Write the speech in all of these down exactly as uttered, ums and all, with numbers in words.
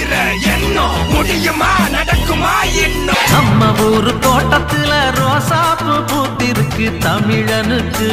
நினைக்கிற எண்ணம் முடியுமா நடக்குமா இன்னும் நம்ம ஊரு தோட்டத்துல ரோசாப்பு பூத்திருக்கு தமிழனுக்கு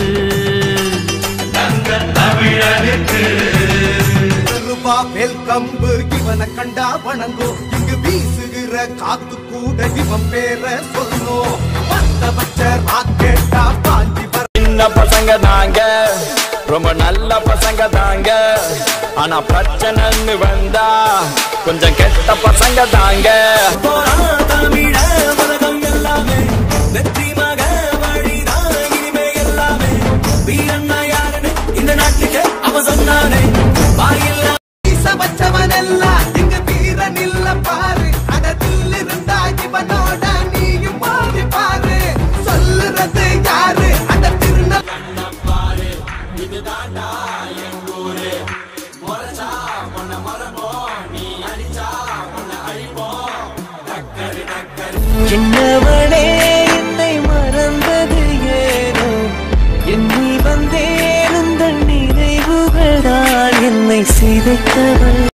தங்க தமிழனுக்கு ரூபா மேல் கம்பு இவனை கண்டா வணங்கும் இங்கு வீசுகிற காத்து கூட இவன் பேர சொல்லும் பத்த பச்ச ராக்கெட்டா பாஞ்சி வர சின்ன பசங்க தாங்க ரொம்ப நல்ல பசங்க தாங்க ஆனா பிரச்சனைன்னு வந்தா கொஞ்சம் கெட்ட பசங்க தாங்க தமிழ உலகம் எல்லாமே வெற்றி மக வழிதான் இனிமே எல்லாமே வீரண்ணா யாருன்னு இந்த நாட்டுக்கு அவ சொன்னானே வாயில்ல வச்சவன் எல்லாம் இங்கு வீரன் இல்ல பாரு அடத்தில் இருந்தா இவனோட நீயும் போதி பாரு சொல்லுறது யாரு அட திருந பாரு இதுதாண்டா என் ஊரு மொரச்சா உன்னை மரபோம் நீ அடிச்சா உன்னை அழிப்போம் டக்கரு டக்கரு என்னவனே என்னை மறந்தது ஏனோ எண்ணி வந்தேன் உந்தன் நினைவுகளால் என்னை சிதைத்தவள்